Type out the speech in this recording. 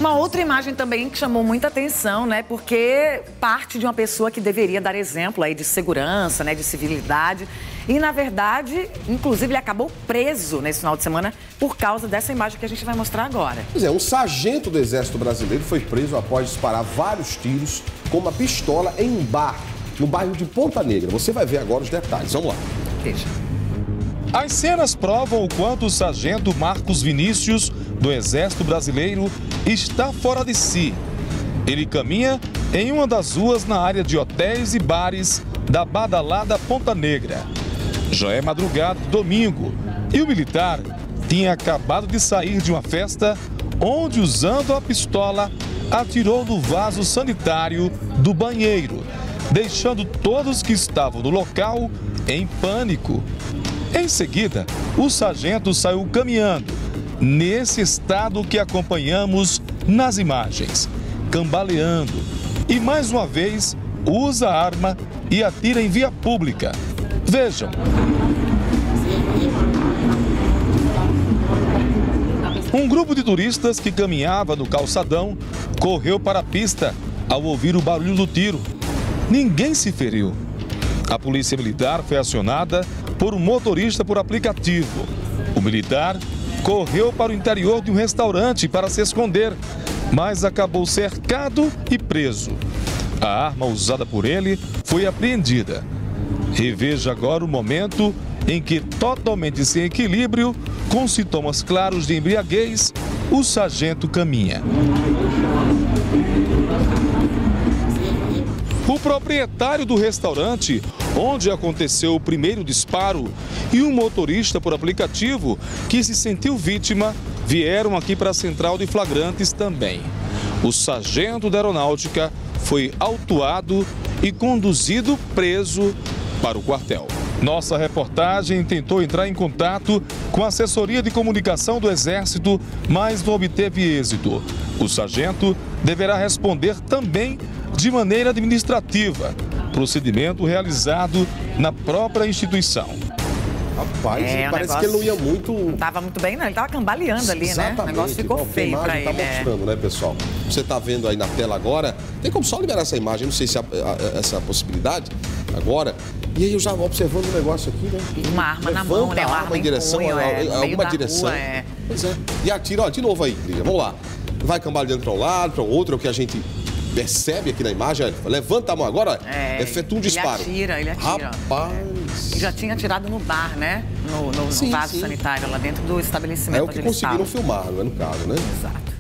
Uma outra imagem também que chamou muita atenção, né? Porque parte de uma pessoa que deveria dar exemplo aí de segurança, né? De civilidade. E, na verdade, inclusive, ele acabou preso nesse final de semana por causa dessa imagem que a gente vai mostrar agora. Pois é, um sargento do Exército Brasileiro foi preso após disparar vários tiros com uma pistola em um bar, no bairro de Ponta Negra. Você vai ver agora os detalhes. Vamos lá. Veja. As cenas provam o quanto o sargento Marcos Vinícius, do Exército Brasileiro, está fora de si. Ele caminha em uma das ruas na área de hotéis e bares da badalada Ponta Negra. Já é madrugada de domingo e o militar tinha acabado de sair de uma festa onde, usando a pistola, atirou no vaso sanitário do banheiro, deixando todos que estavam no local em pânico. Em seguida, o sargento saiu caminhando, nesse estado que acompanhamos nas imagens, cambaleando, e mais uma vez usa a arma e atira em via pública. Vejam. Um grupo de turistas que caminhava no calçadão correu para a pista ao ouvir o barulho do tiro. Ninguém se feriu. A polícia militar foi acionada por um motorista por aplicativo. O militar correu para o interior de um restaurante para se esconder, mas acabou cercado e preso. A arma usada por ele foi apreendida. Reveja agora o momento em que, totalmente sem equilíbrio, com sintomas claros de embriaguez, o sargento caminha. O proprietário do restaurante, onde aconteceu o primeiro disparo, e um motorista por aplicativo que se sentiu vítima, vieram aqui para a central de flagrantes também. O sargento da aeronáutica foi autuado e conduzido preso para o quartel. Nossa reportagem tentou entrar em contato com a assessoria de comunicação do Exército, mas não obteve êxito. O sargento deverá responder também de maneira administrativa, procedimento realizado na própria instituição. Rapaz, parece que ele não ia muito... Não estava muito bem, não. Ele estava cambaleando ali, Exatamente, né? O negócio ficou feio para ele. Tá mostrando, né, pessoal? Você está vendo aí na tela agora. Tem como só liberar essa imagem, não sei se há essa possibilidade agora. E aí eu já vou observando um negócio aqui, né? Uma arma na mão, né? Uma arma em direção, punho, alguma direção. Rua, é. Pois é. E atira, ó, de novo aí, Lígia. Vamos lá. Vai cambaleando para um lado, para o outro, é o que a gente percebe aqui na imagem. Levanta a mão agora, efetua um disparo. Ele atira. Rapaz. Já tinha atirado no bar, né? No vaso sanitário, lá dentro do estabelecimento. É o que conseguiram filmar, não é no caso, né? Exato.